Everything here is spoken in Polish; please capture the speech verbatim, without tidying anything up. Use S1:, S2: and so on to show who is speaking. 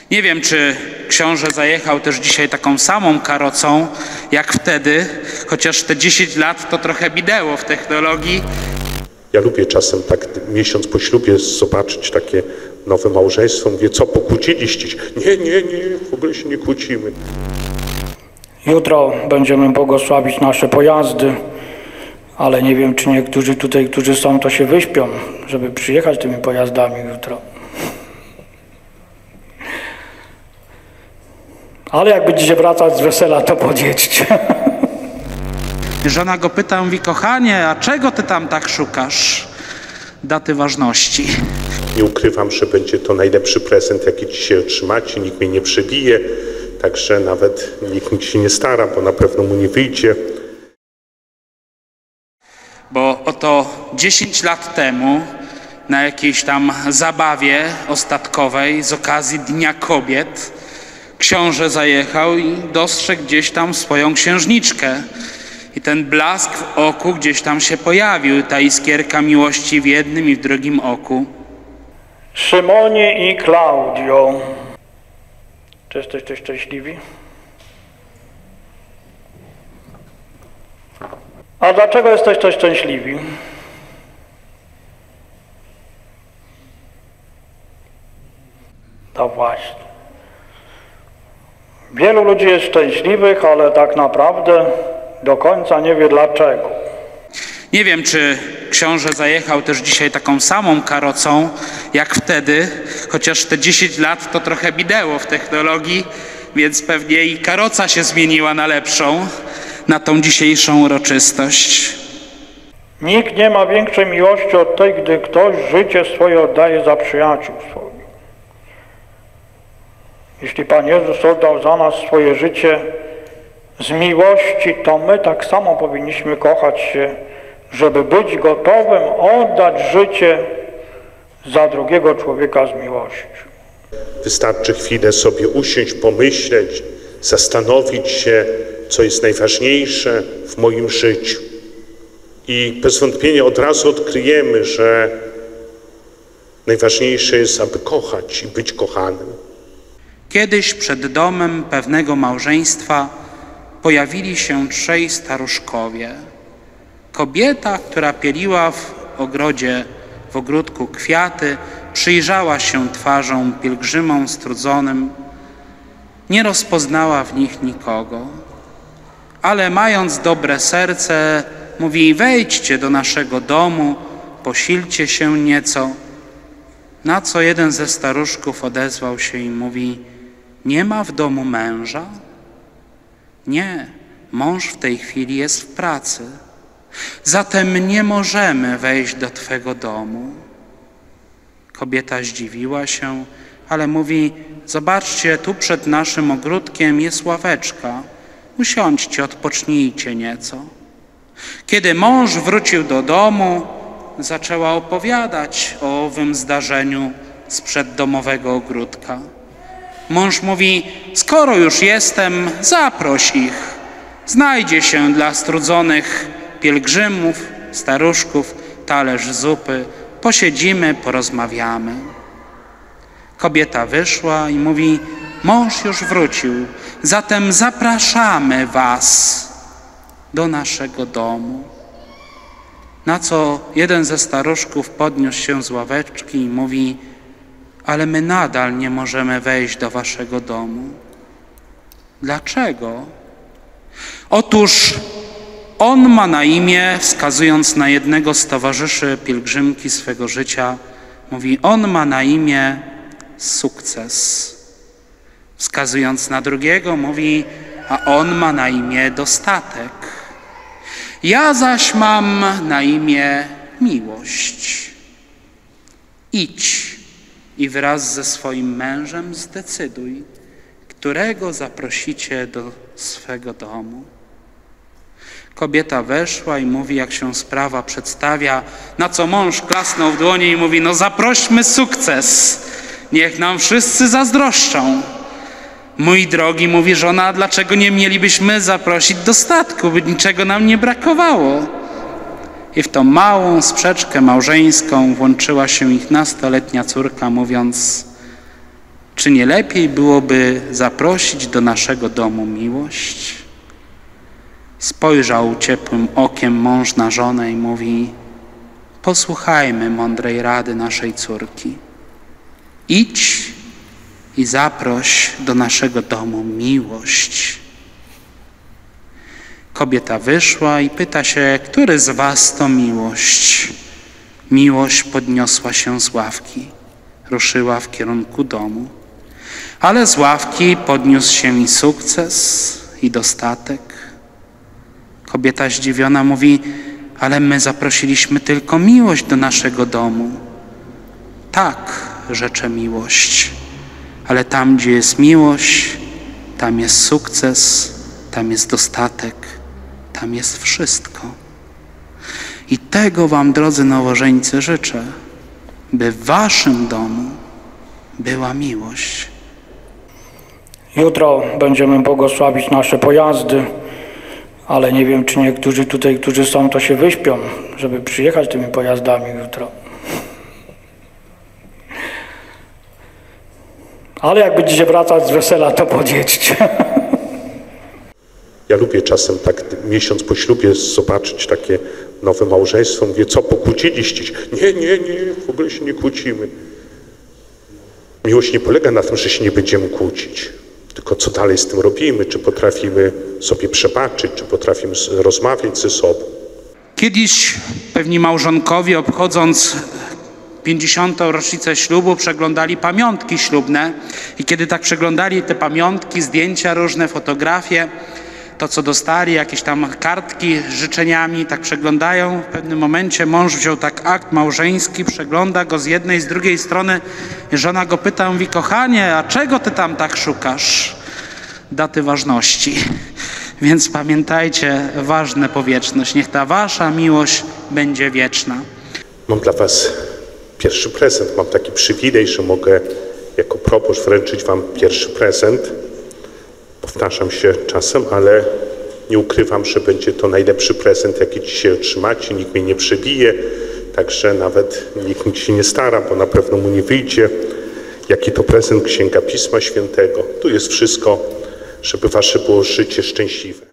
S1: Nie wiem, czy książę zajechał też dzisiaj taką samą karocą jak wtedy, chociaż te dziesięć lat to trochę minęło w technologii.
S2: Ja lubię czasem tak miesiąc po ślubie zobaczyć takie nowe małżeństwo. Mówię, co, pokłóciliście się? Nie, nie, nie, w ogóle się nie kłócimy.
S3: Jutro będziemy błogosławić nasze pojazdy, ale nie wiem, czy niektórzy tutaj, którzy są, to się wyśpią, żeby przyjechać tymi pojazdami jutro. Ale jak będziecie wracać z wesela, to podjedźcie.
S1: Żona go pyta, mówi, kochanie, a czego ty tam tak szukasz? Daty ważności.
S2: Nie ukrywam, że będzie to najlepszy prezent, jaki dzisiaj otrzymacie. Nikt mnie nie przebije, także nawet nikt się nie stara, bo na pewno mu nie wyjdzie.
S1: Bo oto dziesięć lat temu na jakiejś tam zabawie ostatkowej z okazji Dnia Kobiet książę zajechał i dostrzegł gdzieś tam swoją księżniczkę. I ten blask w oku gdzieś tam się pojawił, ta iskierka miłości w jednym i w drugim oku.
S3: Szymonie i Klaudio, czy jesteście szczęśliwi? A dlaczego jesteście szczęśliwi? To właśnie. Wielu ludzi jest szczęśliwych, ale tak naprawdę do końca nie wie dlaczego.
S1: Nie wiem, czy książę zajechał też dzisiaj taką samą karocą jak wtedy, chociaż te dziesięć lat to trochę minęło w technologii, więc pewnie i karoca się zmieniła na lepszą, na tą dzisiejszą uroczystość.
S3: Nikt nie ma większej miłości od tej, gdy ktoś życie swoje oddaje za przyjaciół swoich. Jeśli Pan Jezus oddał za nas swoje życie z miłości, to my tak samo powinniśmy kochać się, żeby być gotowym oddać życie za drugiego człowieka z miłości.
S2: Wystarczy chwilę sobie usiąść, pomyśleć, zastanowić się, co jest najważniejsze w moim życiu. I bez wątpienia od razu odkryjemy, że najważniejsze jest, aby kochać i być kochanym.
S1: Kiedyś przed domem pewnego małżeństwa pojawili się trzej staruszkowie. Kobieta, która pieliła w ogrodzie, w ogródku kwiaty, przyjrzała się twarzą pielgrzymom strudzonym. Nie rozpoznała w nich nikogo, ale mając dobre serce, mówi, wejdźcie do naszego domu, posilcie się nieco. Na co jeden ze staruszków odezwał się i mówi, nie ma w domu męża? Nie, mąż w tej chwili jest w pracy. Zatem nie możemy wejść do twego domu. Kobieta zdziwiła się, ale mówi, zobaczcie, tu przed naszym ogródkiem jest ławeczka. Usiądźcie, odpocznijcie nieco. Kiedy mąż wrócił do domu, zaczęła opowiadać o owym zdarzeniu sprzed domowego ogródka. Mąż mówi, skoro już jestem, zaproś ich. Znajdzie się dla strudzonych pielgrzymów, staruszków, talerz zupy. Posiedzimy, porozmawiamy. Kobieta wyszła i mówi, mąż już wrócił, zatem zapraszamy was do naszego domu. Na co jeden ze staruszków podniósł się z ławeczki i mówi, ale my nadal nie możemy wejść do waszego domu. Dlaczego? Otóż on ma na imię, wskazując na jednego z towarzyszy pielgrzymki swego życia, mówi, on ma na imię Sukces. Wskazując na drugiego, mówi, a on ma na imię Dostatek. Ja zaś mam na imię Miłość. Idź i wraz ze swoim mężem zdecyduj, którego zaprosicie do swego domu. Kobieta weszła i mówi, jak się sprawa przedstawia, na co mąż klasnął w dłonie i mówi, no zaprośmy Sukces, niech nam wszyscy zazdroszczą. Mój drogi, mówi żona, dlaczego nie mielibyśmy zaprosić Dostatku, by niczego nam nie brakowało. I w tą małą sprzeczkę małżeńską włączyła się ich nastoletnia córka, mówiąc, Czy nie lepiej byłoby zaprosić do naszego domu miłość? Spojrzał ciepłym okiem mąż na żonę i mówi: posłuchajmy mądrej rady naszej córki. Idź i zaproś do naszego domu miłość. Kobieta wyszła i pyta się, który z was to miłość? Miłość podniosła się z ławki, ruszyła w kierunku domu. Ale z ławki podniósł się i sukces, i dostatek. Kobieta zdziwiona mówi: ale my zaprosiliśmy tylko miłość do naszego domu. Tak, rzecze miłość, ale tam, gdzie jest miłość, tam jest sukces, tam jest dostatek, tam jest wszystko. I tego wam, drodzy nowożeńcy, życzę, by w waszym domu była miłość.
S3: Jutro będziemy błogosławić nasze pojazdy, ale nie wiem, czy niektórzy tutaj, którzy są, to się wyśpią, żeby przyjechać tymi pojazdami jutro. Ale jak będziecie wracać z wesela, to podjedźcie.
S2: Ja lubię czasem tak miesiąc po ślubie zobaczyć takie nowe małżeństwo. Mówię, co, pokłóciliście się? Nie, nie, nie, w ogóle się nie kłócimy. Miłość nie polega na tym, że się nie będziemy kłócić. Tylko co dalej z tym robimy? Czy potrafimy sobie przebaczyć? Czy potrafimy rozmawiać ze sobą?
S1: Kiedyś pewni małżonkowie, obchodząc pięćdziesiątą rocznicę ślubu, przeglądali pamiątki ślubne i kiedy tak przeglądali te pamiątki, zdjęcia różne, fotografie, to co dostali, jakieś tam kartki z życzeniami, tak przeglądają. W pewnym momencie mąż wziął tak akt małżeński, przegląda go z jednej, z drugiej strony. Żona go pyta, mówi: kochanie, a czego ty tam tak szukasz? Daty ważności. Więc pamiętajcie, ważne po wieczność. Niech ta wasza miłość będzie wieczna.
S2: Mam dla was pierwszy prezent. Mam taki przywilej, że mogę jako proboszcz wręczyć wam pierwszy prezent. Powtarzam się czasem, ale nie ukrywam, że będzie to najlepszy prezent, jaki dzisiaj otrzymacie. Nikt mnie nie przebije, także nawet nikt się nie stara, bo na pewno mu nie wyjdzie. Jaki to prezent? Księga Pisma Świętego. Tu jest wszystko, żeby wasze było życie szczęśliwe.